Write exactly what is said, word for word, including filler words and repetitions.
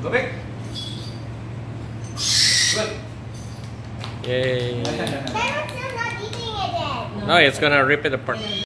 Go back. Good. Yay. Parents are not eating it then. No, it's gonna rip it apart.